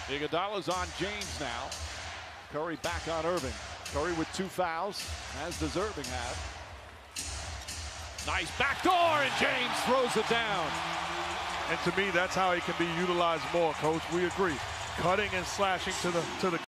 Iguodala's on James now. Curry back on Irving. Curry with 2 fouls, as does Irving have. Nice backdoor, and James throws it down. And to me, that's how he can be utilized more, Coach. We agree. Cutting and slashing to the